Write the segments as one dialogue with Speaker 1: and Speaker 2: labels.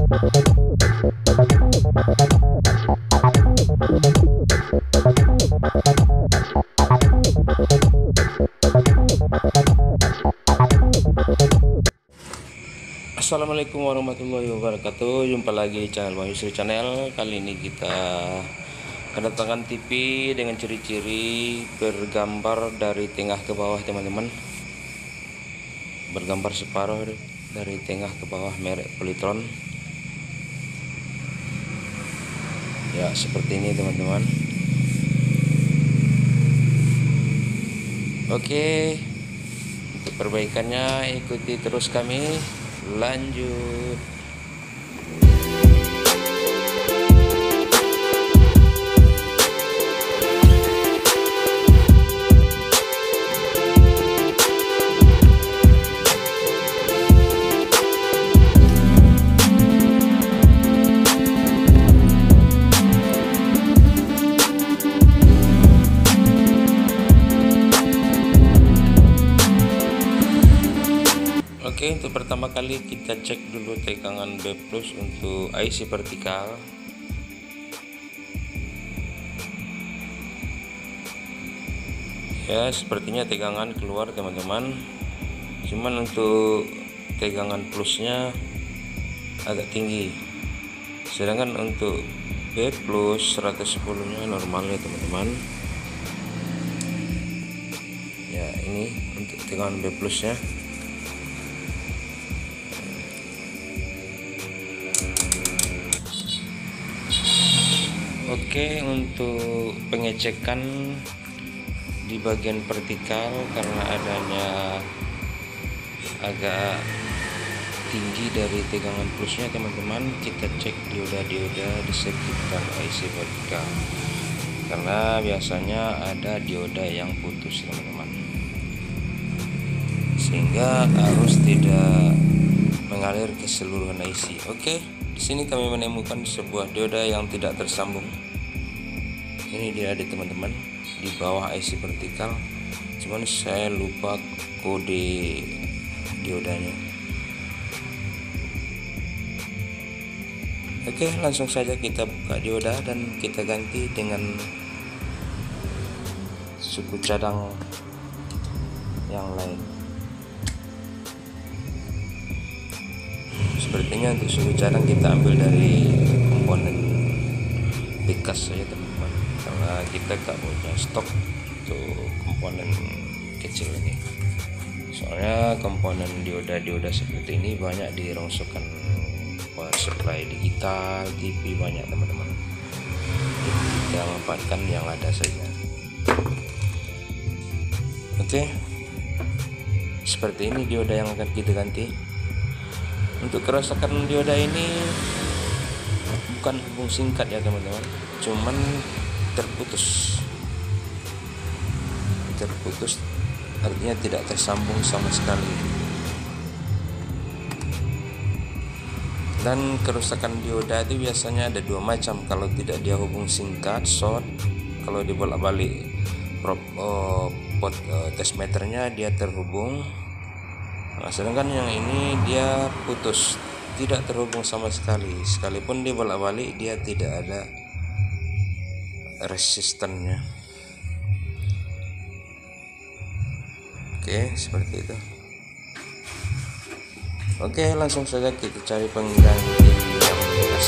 Speaker 1: Assalamualaikum warahmatullahi wabarakatuh. Jumpa lagi di channel Bang Yusri Channel. Kali ini kita kedatangan TV dengan ciri-ciri bergambar dari tengah ke bawah, teman-teman. Bergambar separuh dari tengah ke bawah, merek Polytron. Ya, seperti ini, teman-teman. Oke, untuk perbaikannya ikuti terus kami. Lanjut. Oke, untuk pertama kali kita cek dulu tegangan B+ untuk IC vertikal. Ya, sepertinya tegangan keluar, teman-teman. Cuman untuk tegangan plusnya agak tinggi. Sedangkan untuk B+ 110-nya normal ya, teman-teman. Ya, ini untuk tegangan B+ nya. Oke, untuk pengecekan di bagian vertikal karena adanya agak tinggi dari tegangan plusnya, teman-teman, kita cek dioda-dioda di sekitar IC vertikal karena biasanya ada dioda yang putus, teman-teman, sehingga arus tidak mengalir ke seluruh IC. Oke, di sini kami menemukan sebuah dioda yang tidak tersambung. Ini dia, ada teman-teman, di bawah IC vertikal. Cuman saya lupa kode diodanya. Oke, langsung saja kita buka dioda dan kita ganti dengan suku cadang yang lain. Sepertinya untuk suku cadang kita ambil dari komponen bekas saja, teman-teman, karena kita gak punya stok untuk komponen kecil ini. Soalnya komponen dioda seperti ini banyak dirongsokan power supply digital, TV, banyak, teman-teman. Kita manfaatkan yang ada saja. Oke, seperti ini dioda yang akan kita ganti. Untuk kerusakan dioda ini bukan hubung singkat ya, teman-teman, cuman terputus artinya tidak tersambung sama sekali. Dan kerusakan dioda itu biasanya ada dua macam. Kalau tidak dia hubung singkat, short. Kalau dibolak-balik pot test meternya dia terhubung. Nah, sedangkan yang ini dia putus, tidak terhubung sama sekali. Sekalipun dibolak-balik dia tidak ada resistannya. Oke, seperti itu. Oke, langsung saja kita cari pengganti yang bekas.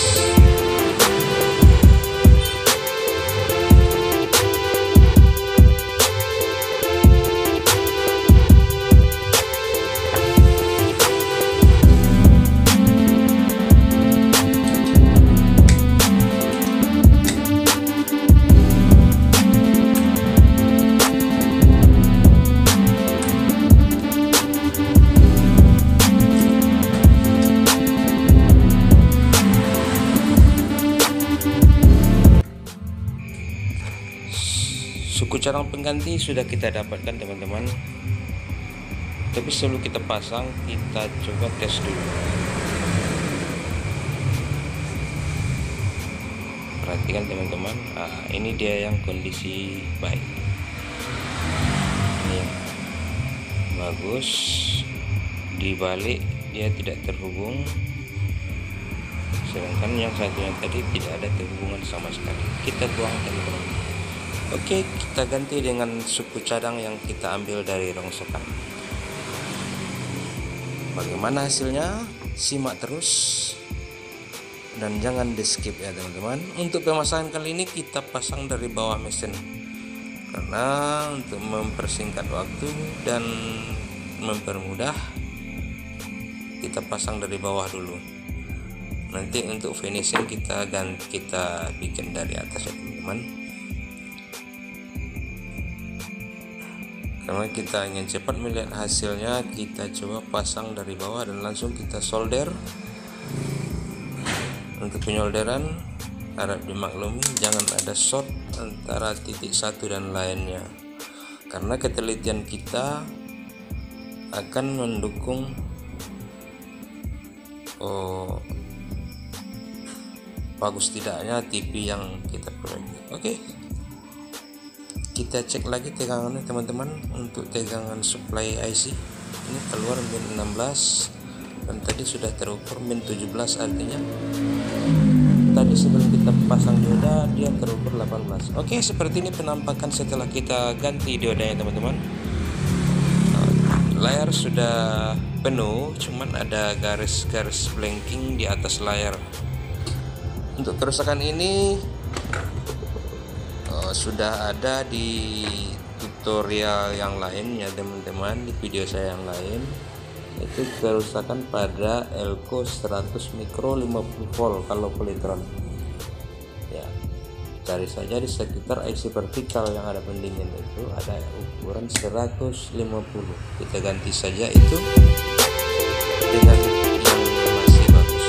Speaker 1: Suku cadang pengganti sudah kita dapatkan, teman-teman. Tapi sebelum kita pasang, kita coba tes dulu. Perhatikan, teman-teman. Nah, ini dia yang kondisi baik. Ini yang bagus. Dibalik dia tidak terhubung. sedangkan yang satunya tadi tidak ada hubungan sama sekali. Kita buang teman-teman. Oke, kita ganti dengan suku cadang yang kita ambil dari rongsokan. Bagaimana hasilnya? Simak terus dan jangan di skip ya teman-teman. Untuk pemasangan kali ini kita pasang dari bawah mesin, karena untuk mempersingkat waktu dan mempermudah kita pasang dari bawah dulu. Nanti untuk finishing kita bikin dari atas ya teman-teman. Karena kita ingin cepat melihat hasilnya, kita coba pasang dari bawah dan langsung kita solder. Untuk penyolderan harap dimaklumi jangan ada short antara titik satu dan lainnya, karena ketelitian kita akan mendukung bagus tidaknya TV yang kita peroleh. Oke, kita cek lagi tegangannya teman-teman. Untuk tegangan supply IC ini keluar min 16 dan tadi sudah terukur min 17, artinya tadi sebelum kita pasang dioda dia terukur 18. Oke, seperti ini penampakan setelah kita ganti diodanya teman-teman. Layar sudah penuh, cuman ada garis-garis blinking di atas layar. Untuk kerusakan ini sudah ada di tutorial yang lain ya teman-teman, di video saya yang lain. Itu kerusakan pada elko 100 mikro 50 volt kalau polytron ya. Cari saja di sekitar IC vertikal yang ada pendingin itu ada ukuran 150. Kita ganti saja itu dengan yang masih bagus.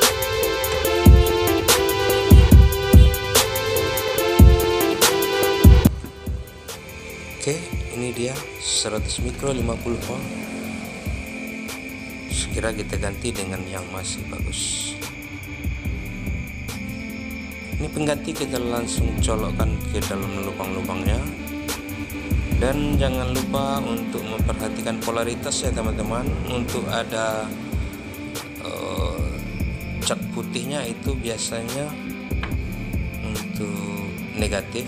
Speaker 1: Oke, ini dia 100 mikro 50 volt. Sekira kita ganti dengan yang masih bagus. Ini pengganti kita langsung colokkan ke dalam lubang-lubangnya, dan jangan lupa untuk memperhatikan polaritas ya teman-teman. Untuk ada cat putihnya itu biasanya untuk negatif.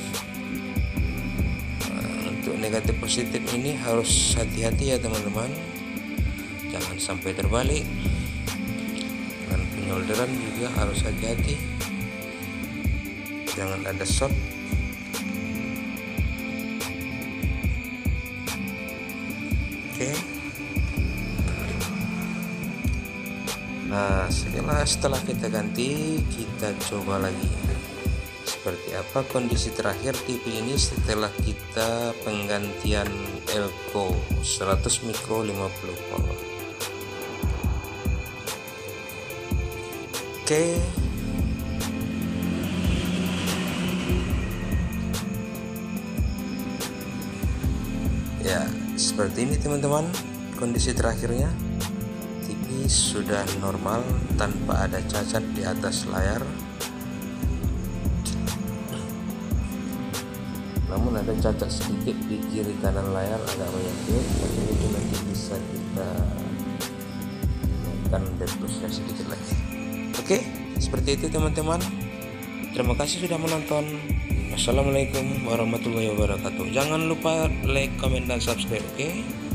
Speaker 1: Untuk negatif positif ini harus hati-hati ya teman-teman, jangan sampai terbalik. Dan penyolderan juga harus hati-hati, jangan ada short. Oke. Nah, setelah kita ganti, kita coba lagi seperti apa kondisi terakhir TV ini setelah kita penggantian elko 100 mikro 50 volt. Oke. Ya, seperti ini teman-teman kondisi terakhirnya. TV sudah normal tanpa ada cacat di atas layar. Namun ada cacat sedikit di kiri kanan layar, agak menyempit. Tapi itu nanti bisa kita naikkan depthnya sedikit lagi. Oke, seperti itu teman-teman. Terima kasih sudah menonton. Assalamualaikum warahmatullahi wabarakatuh. Jangan lupa like, comment, dan subscribe. Oke.